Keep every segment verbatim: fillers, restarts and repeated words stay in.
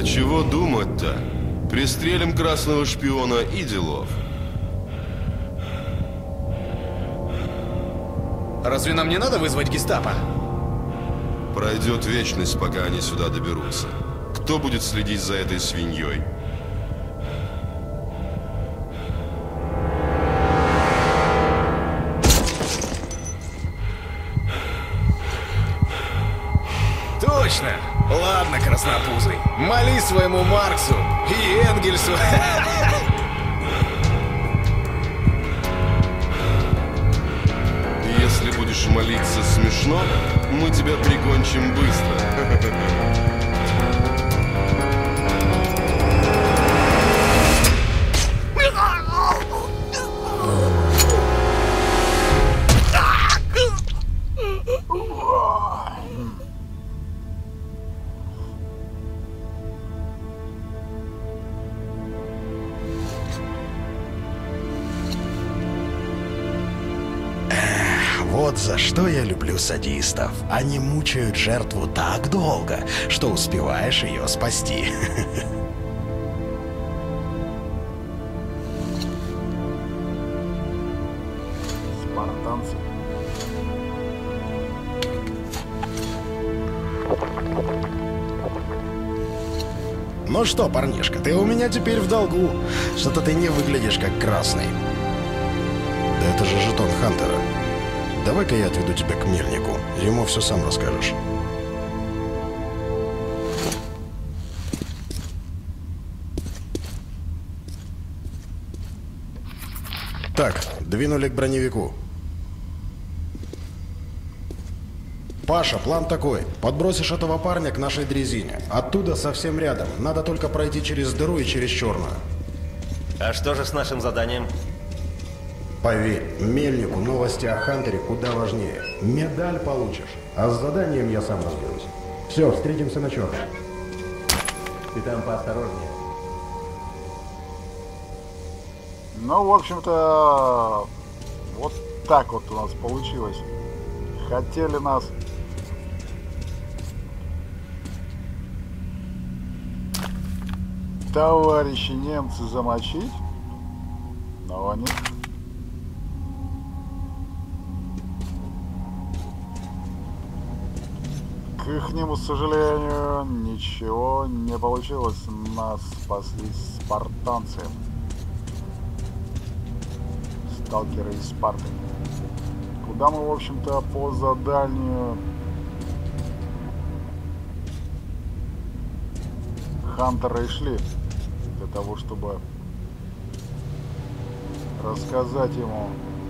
чего думать-то? Пристрелим красного шпиона и делов. Разве нам не надо вызвать гестапо? Пройдет вечность, пока они сюда доберутся. Кто будет следить за этой свиньей? Точно! Ладно, краснопузый, моли своему Марксу и Энгельсу. Если будешь молиться смешно, мы тебя прикончим быстро. Вот за что я люблю садистов. Они мучают жертву так долго, что успеваешь ее спасти. Спартанцы. Ну что, парнишка, ты у меня теперь в долгу. Что-то ты не выглядишь как красный. Да это же жетон Хантера. Давай-ка я отведу тебя к мельнику. Ему все сам расскажешь. Так, двинули к броневику. Паша, план такой. Подбросишь этого парня к нашей дрезине. Оттуда совсем рядом. Надо только пройти через дыру и через черную. А что же с нашим заданием? Поверь, мельнику новости о Хантере куда важнее. Медаль получишь, а с заданием я сам разберусь. Все, встретимся на черной. Ты там поосторожнее. Ну, в общем-то, вот так вот у нас получилось. Хотели нас товарищи немцы замочить, но они... К ихнему сожалению, ничего не получилось. Нас спасли спартанцы. Сталкеры из Спарты. Куда мы, в общем-то, по заданию Хантера и шли. Для того, чтобы рассказать ему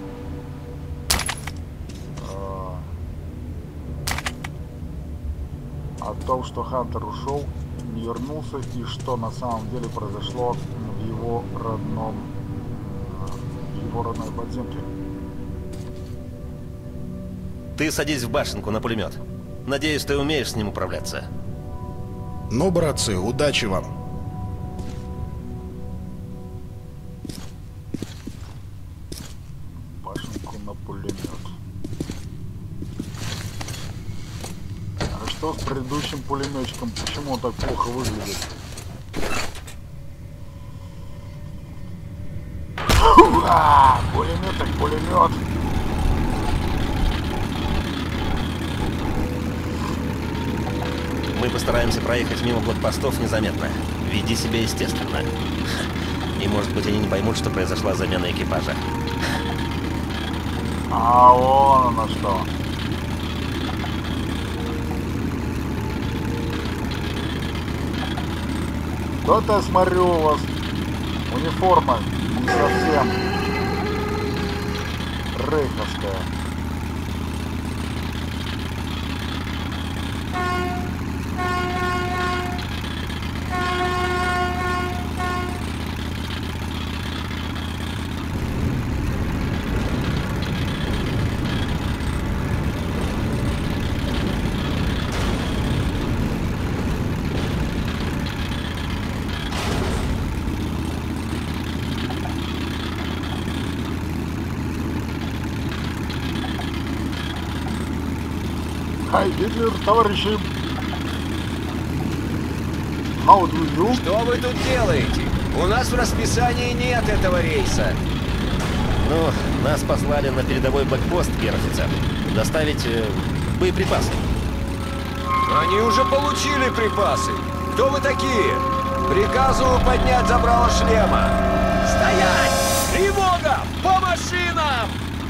о том, что Хантер ушел, не вернулся и что на самом деле произошло в его родном, в его родной подземке. Ты садись в башенку на пулемет. Надеюсь, ты умеешь с ним управляться. Ну, братцы, удачи вам. Башенку на пулемет. А что с предыдущим пулеметчиком? Почему он так плохо выглядит? А, пулемет так пулемет. Мы постараемся проехать мимо блокпостов незаметно. Веди себя естественно. И может быть они не поймут, что произошла замена экипажа. А вон оно что. Что-то я смотрю, у вас униформа не совсем рейховская. Хай, Гитлер, товарищи! How do you? Что вы тут делаете? У нас в расписании нет этого рейса. Ну, нас послали на передовой блокпост, гер-офицер. Доставить э, боеприпасы. Они уже получили припасы. Кто вы такие? Приказываю поднять забрало шлема. Стоять! Тревога! По машинам!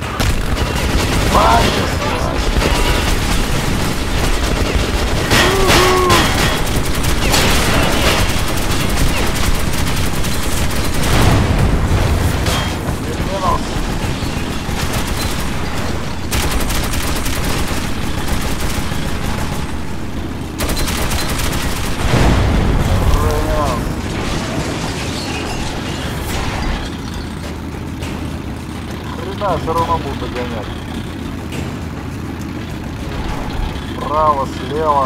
Да, все равно буду догонять. Справа, слева.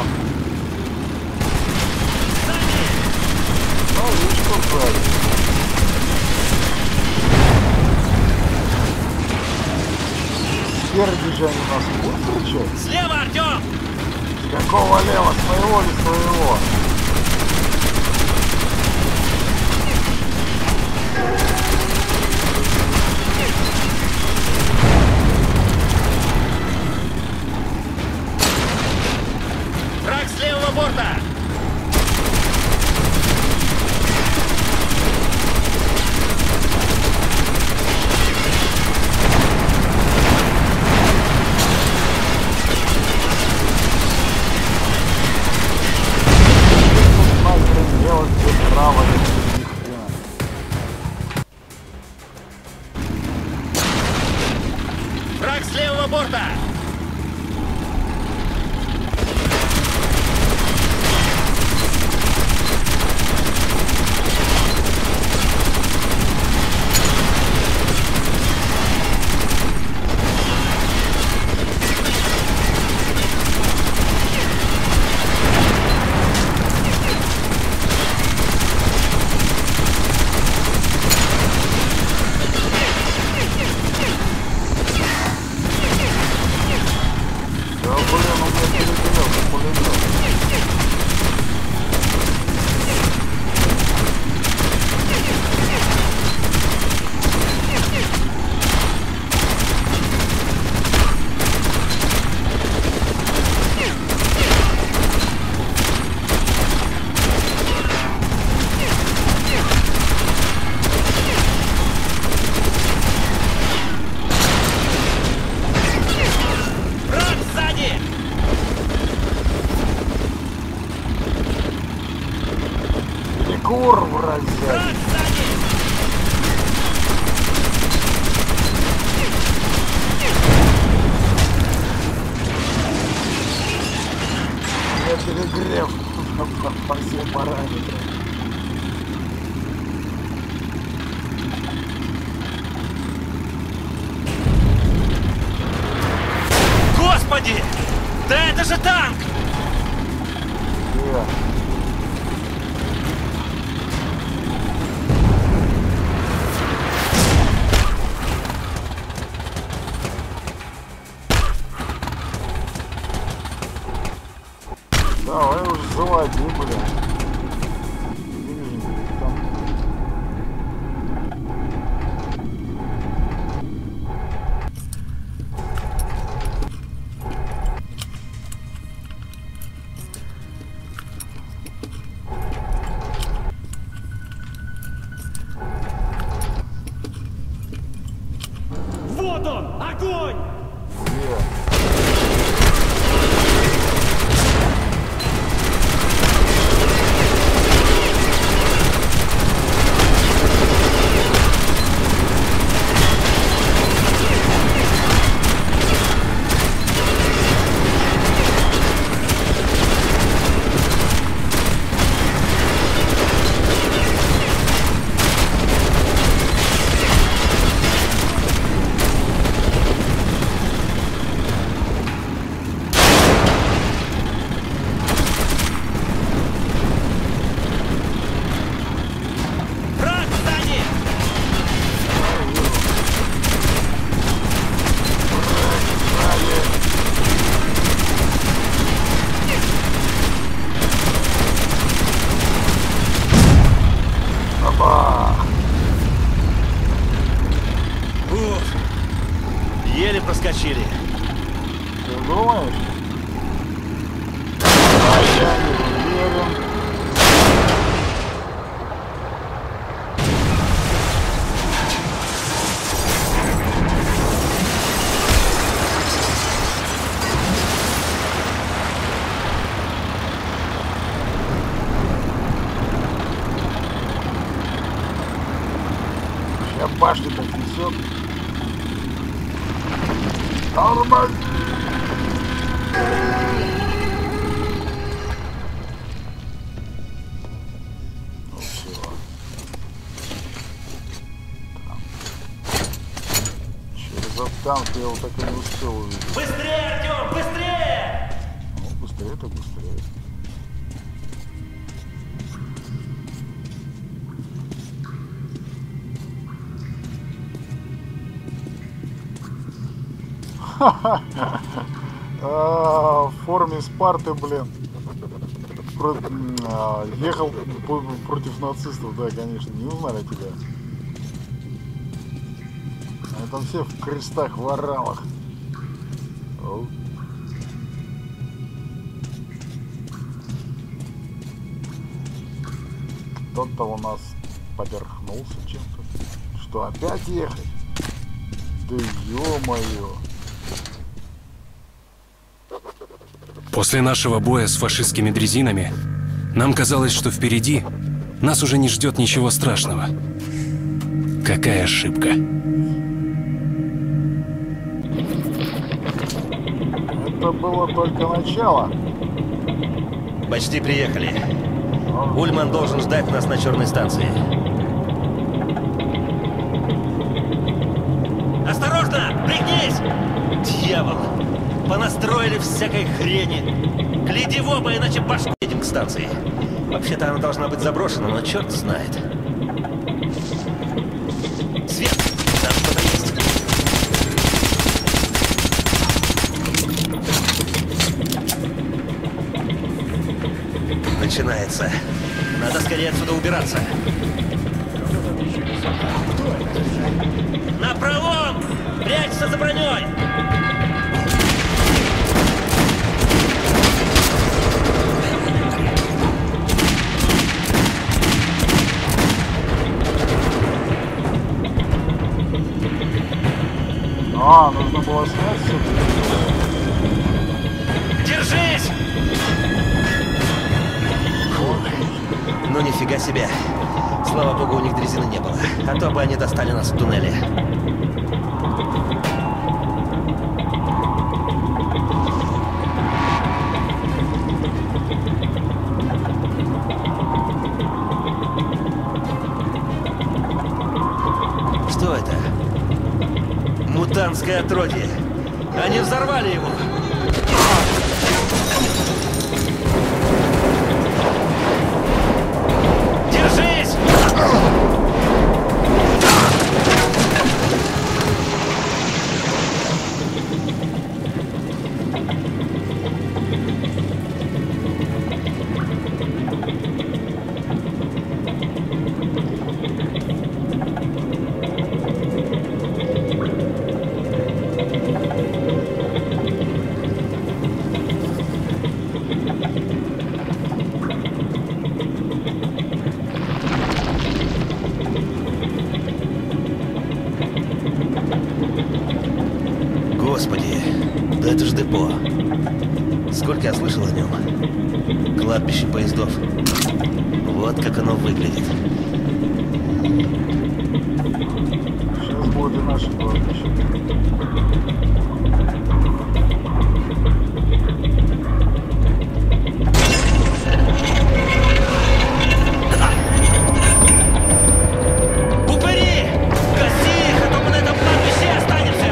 Ну, видишь, что сзади. Спереди же они нас будут встречать? Слева, Артем! С какого лева? Своего или своего? Враг с левого борта! Делать здесь право, ни хрена. Враг с левого борта! Курва, взять. Я перегрев по всем параметрам. Господи! Да это же танк! Где? Давай уж заводи, бля. Не вижу, там. Вот он! Огонь! Где? башню так несет. Тормози! Ну все. Через этот танк я его так и не успел увидеть. Быстрее, Артем, быстрее! Ну, быстрее так быстрее. В форме Спарты, блин. Про... а, ехал против нацистов, да, конечно, не узнали тебя. Они там все в крестах, в оралах. Оу. Кто-то у нас поперхнулся чем-то. Что, опять ехать? Да ё-моё. После нашего боя с фашистскими дрезинами нам казалось, что впереди нас уже не ждет ничего страшного. Какая ошибка. Это было только начало. Почти приехали. Ульман должен ждать нас на черной станции. Осторожно! Пригнись! Дьявол! Понастроили всякой хрени. Гляди в оба, иначе башку. Едем к станции. Вообще-то она должна быть заброшена, но черт знает. Свет! Там что-то есть. Начинается. Надо скорее отсюда убираться. На пролом! Прячься за броней! А, нужно было снять все. Держись! Фух. Ну нифига себе. Слава богу, у них дрезины не было. А то бы они достали нас в туннеле. Что это? Мутантское отродье. Они взорвали его. Держись! Господи, да это ж депо. Сколько я слышал о нем. Кладбище поездов. Вот как оно выглядит. Сейчас будет и наше кладбище. Упыри! Гаси их, а то мы на этом кладбище останемся!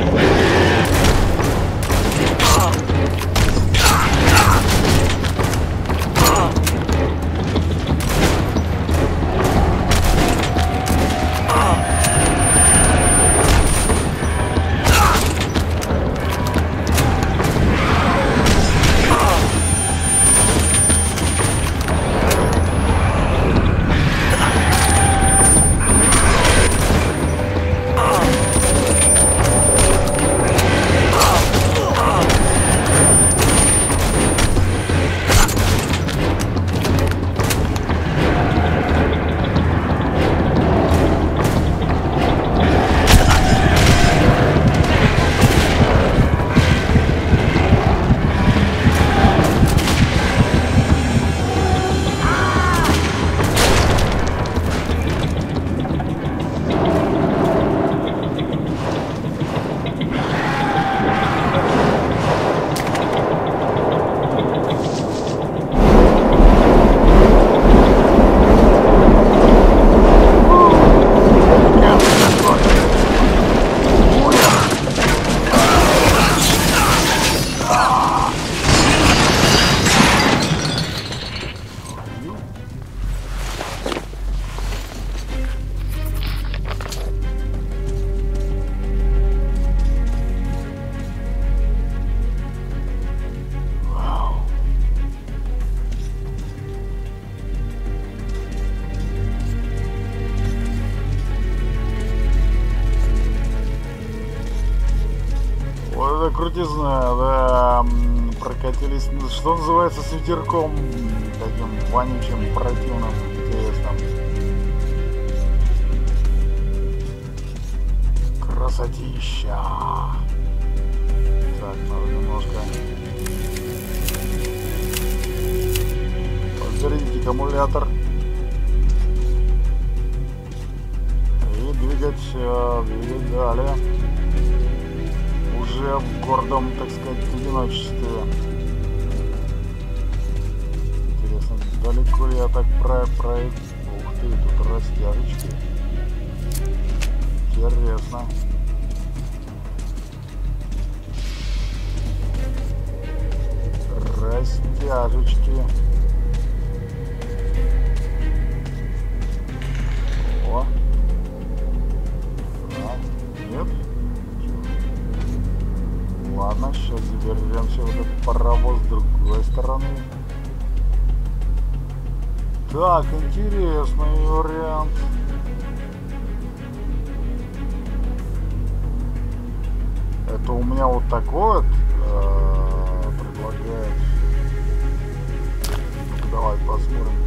крутизна, да, м, прокатились, ну, что называется, с ветерком таким вонючим, противным, интересным. Красотища. Так, надо немножко подзарядить аккумулятор и двигать, э, двигать далее. Уже в гордом, так сказать, одиночестве. Интересно, далеко ли я так про... про... Ух ты, тут растяжечки. Интересно. Растяжечки. О. А, нет? Ладно, сейчас заберемся в этот паровоз с другой стороны. Так, интересный вариант. Это у меня вот такой вот э, предлагает. Ну-ка, давай посмотрим.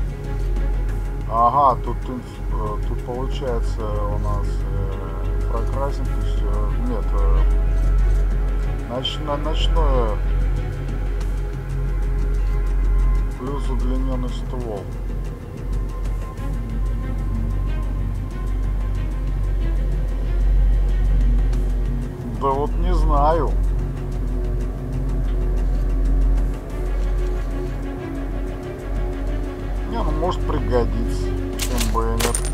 Ага, тут, э, тут получается у нас э, прокрасим, то есть э, нет, э, Ноч... ночное плюс удлиненный ствол. Да вот не знаю. Не, ну может пригодится. Почему бы и нет.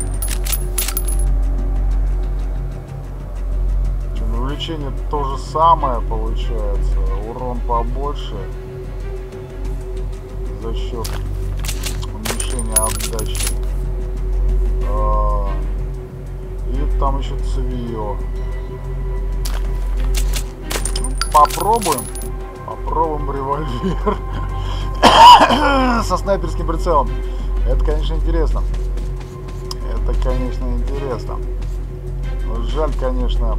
Увеличение то же самое получается. Урон побольше. За счет уменьшения отдачи. А, и там еще цевье. Попробуем. Попробуем револьвер со снайперским прицелом. Это, конечно, интересно. Это, конечно, интересно. Но жаль, конечно.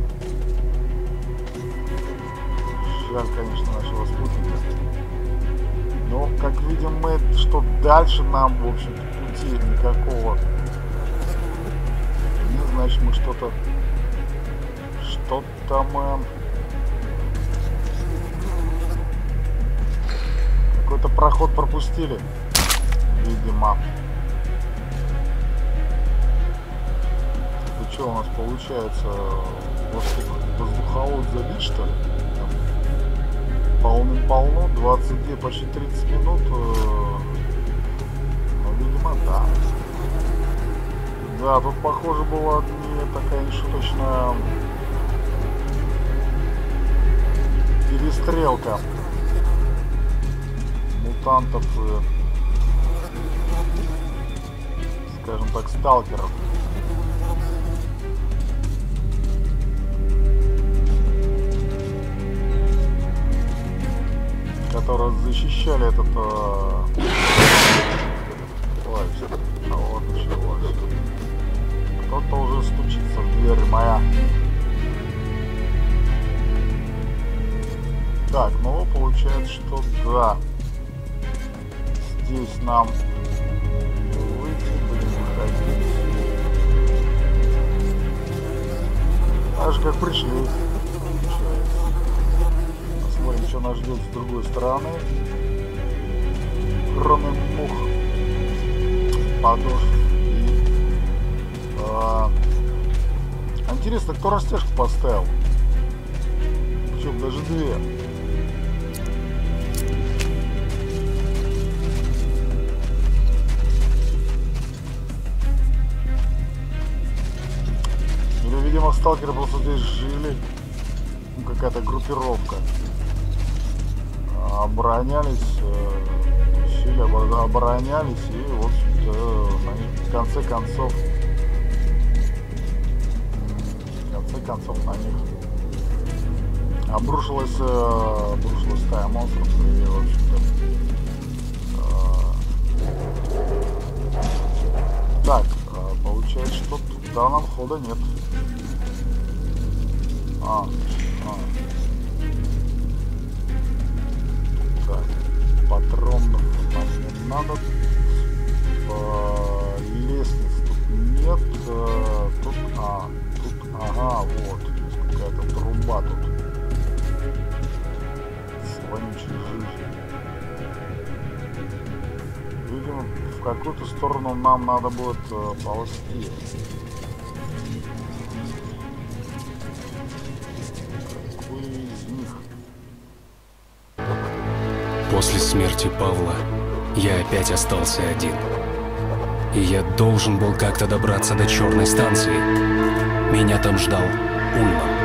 Жаль, конечно, нашего спутника. Но, как видим мы, что дальше нам, в общем-то, пути никакого. Не, значит, мы что-то... Что-то мы... Какой-то проход пропустили, видимо. Это что у нас получается? Воздуховод забит, что ли? Полным-полно, двадцать две, почти тридцать минут. Ну, видимо, да. Да, тут, похоже, была не такая нешуточная перестрелка мутантов и, скажем так, сталкеров. Которые защищали этот... Э... Ой, а вот началось. Кто-то уже стучится в дверь моя. Так, ну получается, что да. Здесь нам выйти, будем выходить. Так же, как пришли. Посмотрим, что нас ждет с другой стороны. Кроме мух, подошв и... А... Интересно, кто растяжку поставил? Причем даже две. Или, видимо, сталкеры просто здесь жили. Ну, какая-то группировка. Оборонялись, сильно оборонялись, и, в общем-то, в конце концов, в конце концов на них обрушилась, обрушилась стая монстров, и, в общем-то, так, получается, что туда нам хода нет. А, а. Так, патронов нам не надо. По лестниц тут нет. Э, Тут, а, тут, ага, вот, есть какая-то труба тут. С вонючей жизнью. Видимо, в какую-то сторону нам надо будет э, ползти. Какой из них? После смерти Павла я опять остался один. И я должен был как-то добраться до черной станции. Меня там ждал Ульман.